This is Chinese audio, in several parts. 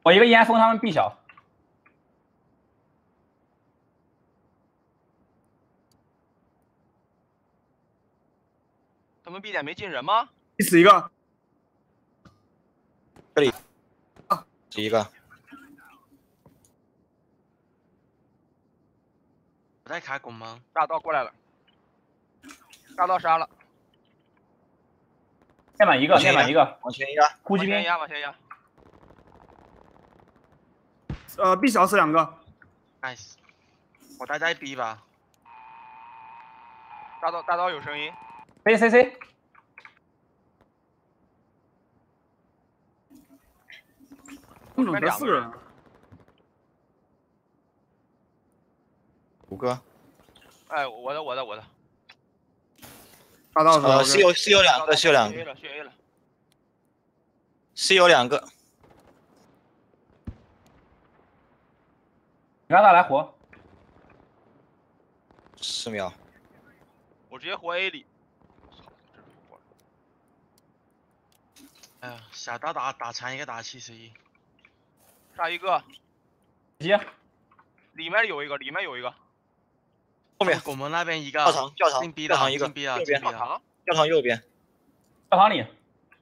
我一个烟封他们 B 小。 他们 B 点没进人吗？ 第死一个， 这里第一个。 我在开拱门。 大刀过来了，大刀杀了。 面板一个，面板一个， 往前压， 呼吸兵往前压，往前压。 B 小死2个， nice， 我待在 B 吧。 大刀有声音。 C， 怎么得4个人啊？ 5个。 哎，我的。 大道是吧 ？C 有2个， 血 A 了，血 A 了。 C 有2个。 你让他来活。 10秒。 我直接活 A 里。操，这活了。 哎呀，小刀打残一个，打71。 杀一个。 接。 里面有一个。 后面拱门那边一个。 教堂进 B 了， 一个。 进 B 了， 右边。教堂右边。 教堂里。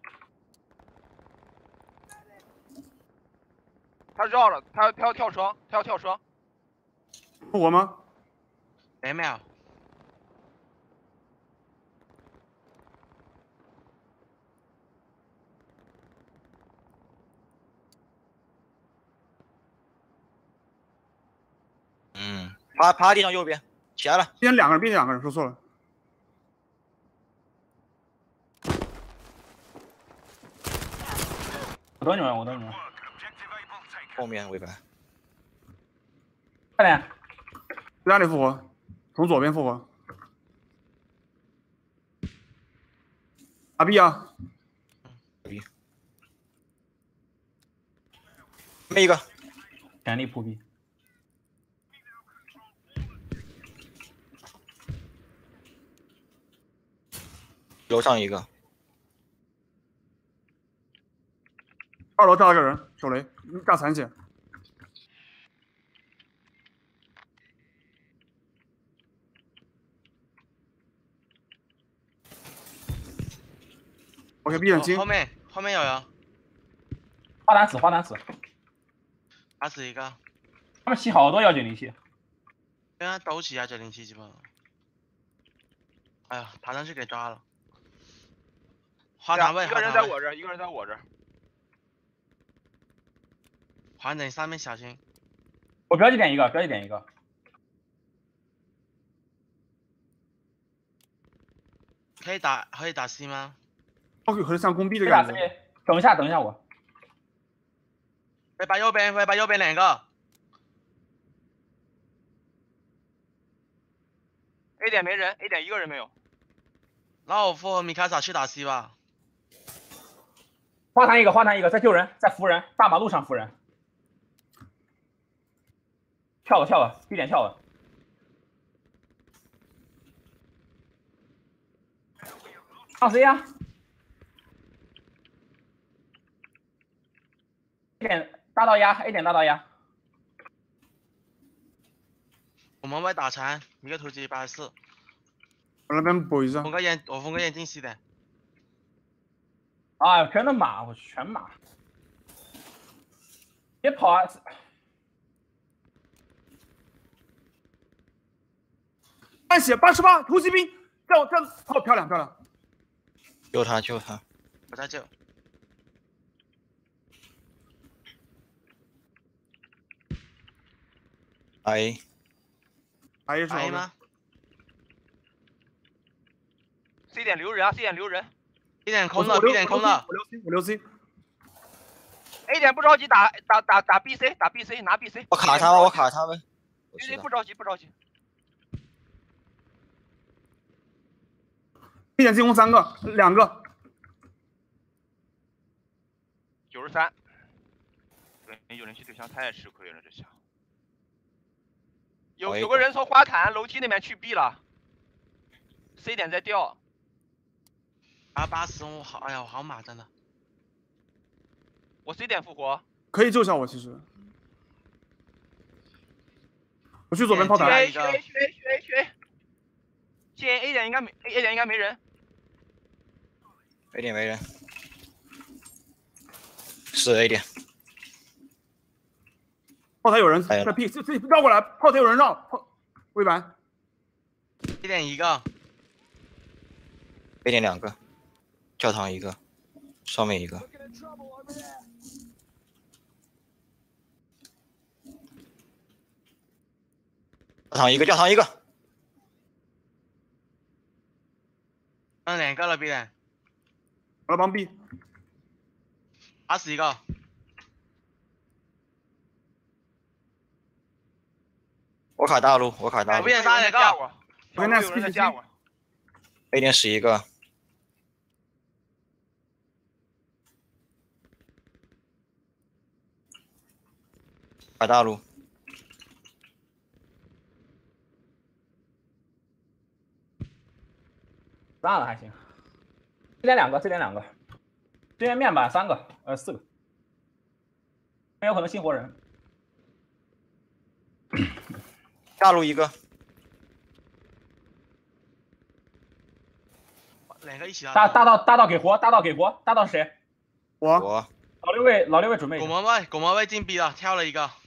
他绕了，他要跳窗， 复活吗 2秒。 趴地上右边，起来了。 边2个人，说错了。 我等你们。 后面尾白。 快点。 哪里复活？从左边复活。打 B 啊 ！B。没一个。 全力扑 B。 楼上一个。 2楼跳了个人，手雷，大残血。OK， 闭眼睛。 后面有人。 花坛死。 打死一个。 他们起好多190器。 对啊，都起190器基本。哎呀，爬上去给抓了。花坛位， 一个人在我这儿。 环等上面小心。 我标记点一个。 可以打 C 吗？ OK， 和像工地的打感 C， 觉。 等一下我。 尾巴右边2个。 A 点没人 ，A 点一个人没有。 那我复活米卡萨去打 C 吧。 花坛一个，在救人，在扶人，大马路上扶人。跳了 ，B 点跳了。上 C 啊 ！A 点大刀压 ，A 点大刀压。 我们外打残，一个突击124。 我那边补一下。 我封个眼进 C 点。 哎呦，真的马，我全马。别跑啊！ 半血88，突击兵，这好漂亮。 救他！ 我在救。 A 是 A 吗 ？C 点留人啊 ，C 点留人。 B 点空了，B 点空了。 我留 C。 A 点不着急，打 BC， 打 BC， 拿 BC。 我卡他们。 对，不着急。 B 点进攻3个，2个。 93。有人去对象太吃亏了，这下。有个人从花坛楼梯那边去 B 了。C 点在掉。 85，好，哎呀，我好马真的。 我 C 点复活。 可以救一下我，其实。我去左边炮去台。 A 去 A 去 A 去 A 去 A。进 A 点应该没 A 点应该没人。 A 点没人，是 A 点。 炮台有人哎呀在 P， 这绕过来，炮台有人绕，微白。 1点1个， A 点2个，教堂1个，上面1个。教堂1个，教堂1个。 2个了 B 点， 我来帮 B。 打死1个。 我卡大路，我卡大路我变杀2个。 有人在架我。 A 点11个。卡大路。 散了还行。这点2个，这点2个，这边面板3个，4个，很有可能新活人。 大路1个。 2个一起大道给活，大道给活，大道是谁？ 我。 老六位准备。 拱门位进 B 了，跳了1个。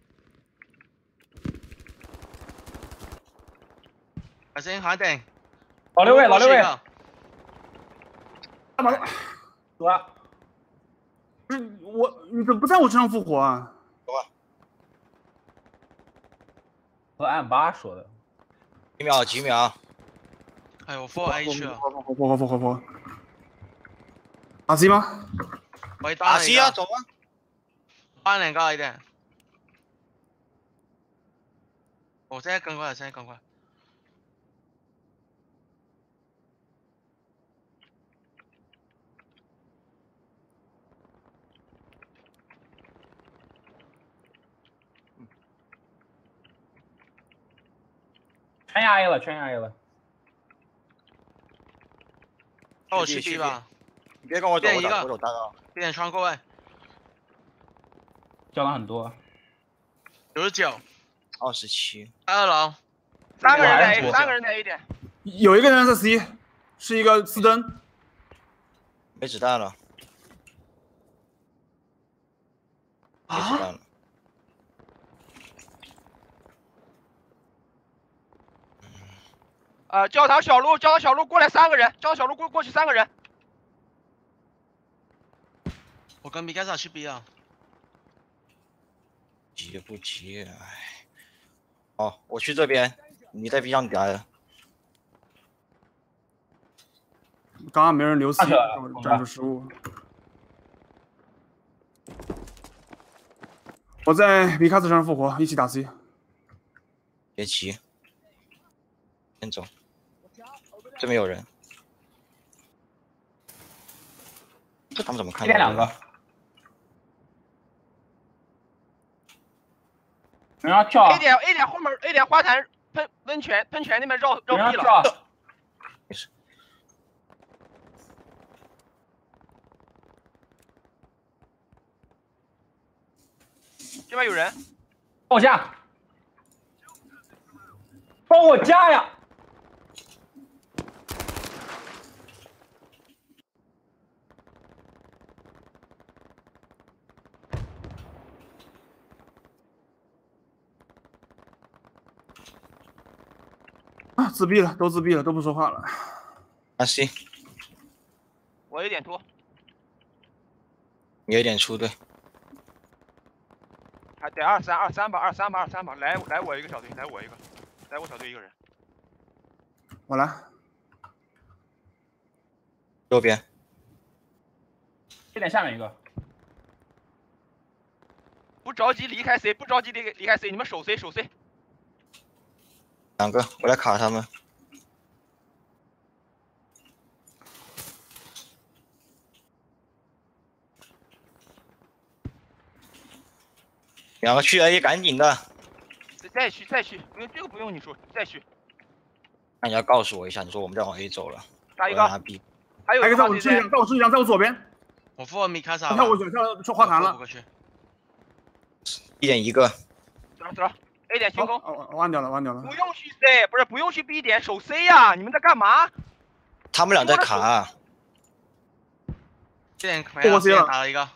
小心喊顶。 老六位。 干嘛？ 走啊！ 不是我，你怎么不在我身上复活啊？ 和 M8说的。 几秒。 哎，我 4 A 去了。 活。打 C 吗？ 我打 C 啊，走啊！ 搬2个一点。我现在跟过来， 全压 A 了。 那我去 B 吧。 你别跟我走， 我走大道。 1点窗口位。 交了很多。 99。 27。 2楼。 3个人在 A， 3个人在 A 点。 有一个人在 C， 是一个四灯。 没子弹了。没子弹了。 教堂小路过来3个人，教堂小路过去3个人。 我跟米盖萨去 B 了。 急不急？哎。哦，我去这边，你在 B 上来了。 刚刚没人留 C， 战术失误。我在米卡斯上复活，一起打 C。 别急，先走。这边有人。这他们怎么看？ 这边2个。人要跳。 A 点后门 ，A 点花坛喷泉那边绕 B 了。 没事。 这边有人。 帮我加。帮我加呀！ 啊，自闭了，都自闭了，都不说话了。 啊 C， 我有点突。 你有点出对。 还得2-3吧，来我一个小队，来我小队1个人。 我来。 右边。 这点下面一个。 不着急离开 C， 离开 C， 你们守 C。 2个，我来卡他们。2个去 A， 赶紧的。 再去，不用这个不用你说，再去。 那你要告诉我一下，你说我们在往 A 走了。 打一个。还有一个在我身上，在我左边。 我复米卡萨。 他跳过去，跳花坛了。 1点一个， 走了 ，A 点清空， 我按掉了，我按掉了。 不用去 C， 不是不用去 B 点守 C 呀，你们在干嘛？ 他们俩在卡、啊。 这点没了，这点打了一个。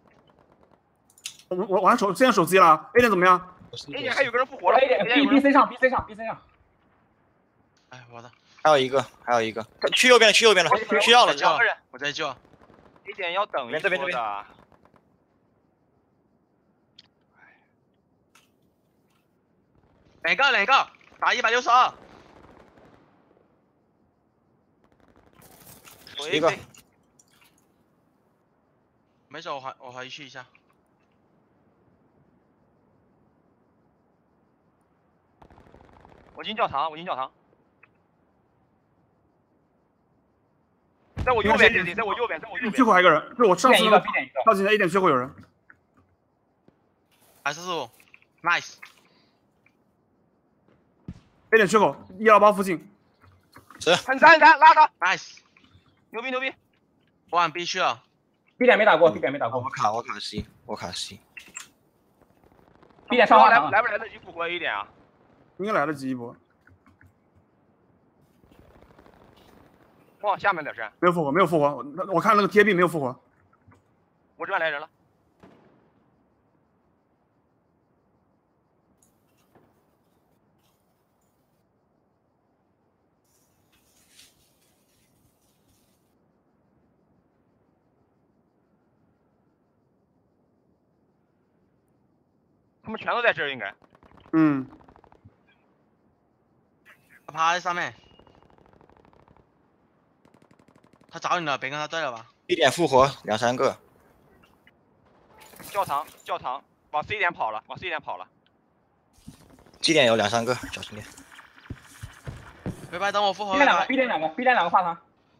我还现在手机了 ，A 点怎么样 ？A 点还有个人复活了 ，A 点 B C 上 B C 上 B C 上。 哎，我的。 还有一个，去右边了，去右边了，需要了， 两个人， 我在救。 A 点要等一波的。 两个，打162。 一个。 没事，我回去一下。 我进教堂，在我右边，在我右边。 缺口还有个人，就我上次那个到现在A 点缺口有人。 45 ，nice。 A 点缺口128附近。 是。 很残，拉他 ，nice。 牛逼。 我往 B 去了。 B 点没打过，B 点没打过。 我卡 C。 B 点上花场， 来不来得及复活 A 点啊？ 应该来得及一波。 往下面点是？ 没有复活，我看那个贴壁没有复活。 我这边来人了。他们全都在这儿，应该。 他趴在上面。他找你了，别跟他对了吧。 1点复活2、3个。 教堂，往 C 点跑了。 G 点有2、3个，小心点。 拜，等我复活。 B 点两个发堂。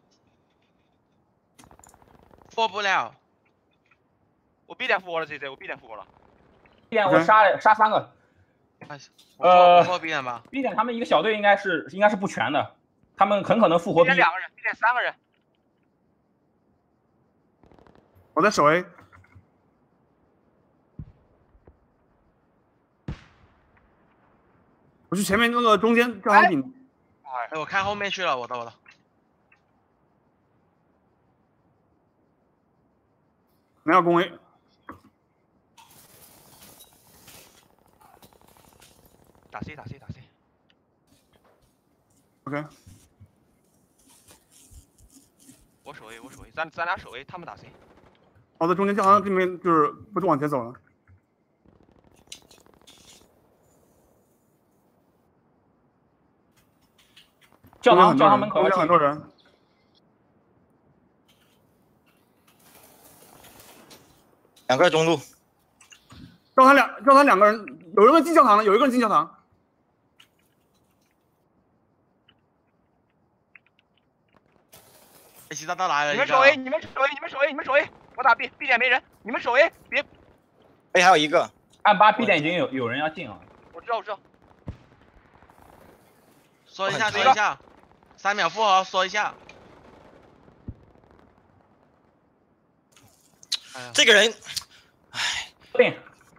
复活不了。 我 B 点复活了 ，CC， 我 B 点复活了。 B 点我杀3个。 我复活 B 点吧。 B 点他们一个小队应该是不全的，他们很可能复活 B。 B 点2个人 ，B 点3个人。 我在守 A。我去前面那个中间教堂顶。 哎，我看后面去了，我的。 没有攻 A。 打 C。 OK。 我守 A，咱俩守 A， 他们打 C。 我在中间教堂这边就是不往前走了。 教堂门口有很多人。 2个中路。 教堂2个人，有一个人进教堂了，有一个人进教堂。 其他都来了。 你们守 A，我打 B 点没人，你们守 A， 别。 A 还有一个。 按8 B 点已经有人要进了。 我知道。 说一下，3秒复活，说一下。 这个人， 唉，对。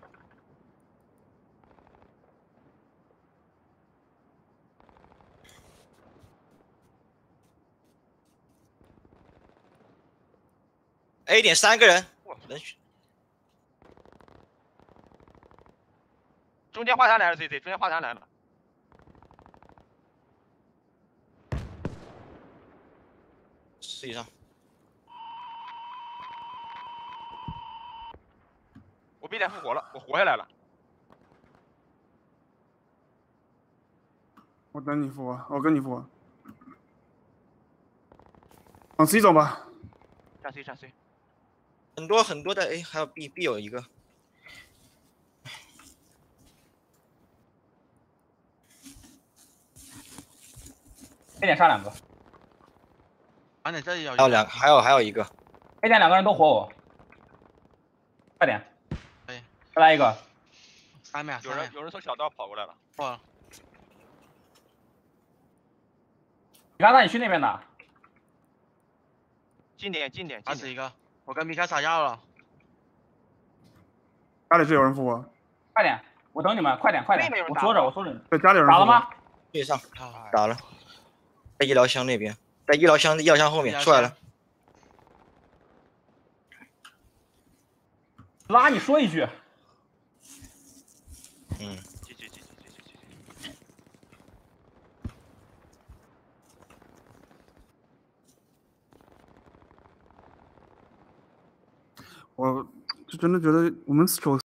A 点3个人， 中间花坛来了 ，CC， 中间花坛来了。 10以上。 我 B 点复活了，我活下来了。 我等你复活，我跟你复活。往 C 走吧。 站 C。 很多的 A， 还有 B 有一个。 A 点杀2个。 反正这里有。 还有一个。 A 点2个人都活我。快点。再来一个。 3秒。 有人从小道跑过来了。 哇。 你刚才你去那边打。 近点。 21个，我跟米卡撒药了。 家里是有人复活。 快点，我等你们，快点快点妹妹有，人我说着打我我说着， 在家里有人打了吗？ 对上好， 打了，在医疗箱那边，在医疗箱后面出来了。 拉你说一句， 嗯， 继续。 我就真的觉得我们手